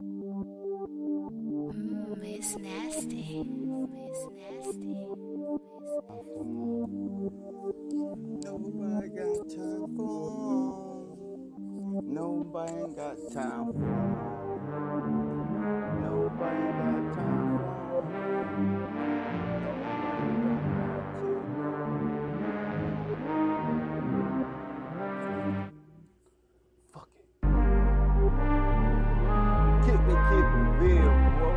It's nasty. It's nasty. Nobody got time for. Nobody ain't got time for. Nobody got time for. Fuck it. Keep it real, bro.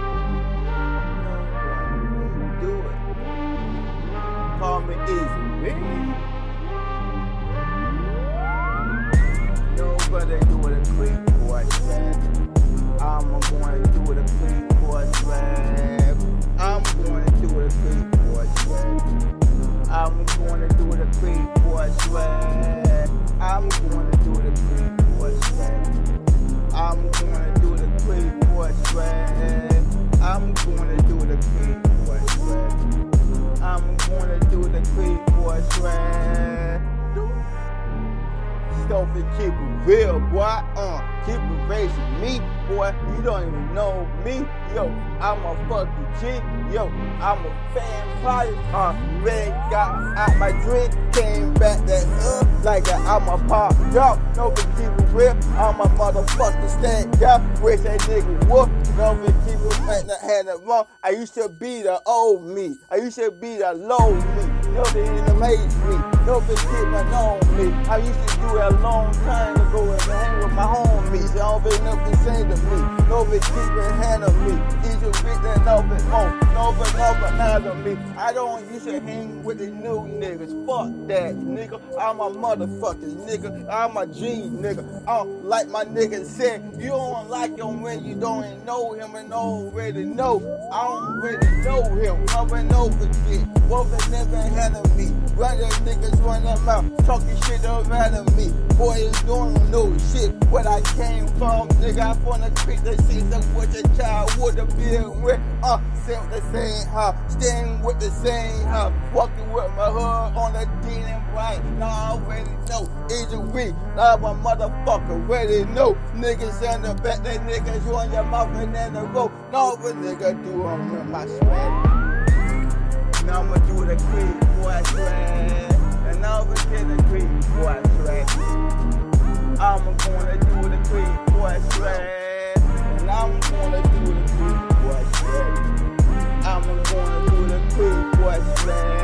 Nobody do it. Call me easy. Nobody do it a quick boy slap. I'm going to do it a quick boy slap. I'm going to do it a quick boy slap. I'm going to do it a quick boy slap. I'm going to do it a quick boy slap. I'm going to do it a quick boy slap. I'm going to do it a quick boy slap. I'm going to do it a quick boy slap. Don't be keep it real, boy. Keep it raising me, boy. You don't even know me. Yo, I'm a fucking G. Yo, I'm a fan party. Red got out my drink, came back that like I'm a pop dog. No, but keep it real. I'm a motherfucking stand up. Wish that nigga whoop. No, but keep it had it wrong. I used to be the old me. I used to be the low me. No, they didn't amaze me. No, but keep it on me. I used to do it a long time ago and hang with my homies. Y'all been nothing say to me. No, but keep it hand on me. Easy with that no bit more. No, but not on me. I don't used to hang with the new niggas. Fuck that, nigga. I'm a motherfucking nigga. I'm a G, nigga. Like my nigga said, you don't like him when you don't know him and already know. I don't really know him. I went over it. Woman never had of me. Running niggas run them out. Talking shit around me. Boy is doing no shit. Where I came from, nigga, I wanna create the scenes of what your child would have been with. Same with the same house, staying with the same house, walking with my hood on the dean and right. Now I already know, either way, I'm a motherfucker, already know. Niggas in the back, they niggas you on your mouth and in the road. No, but nigga do on my swag. Now I'ma do the quick boy swag. And now I'ma get the quick boy swag. I'm gonna do the quick boy swag. And I'm gonna do the quick boy swag. I'm gonna do the quick boy swag.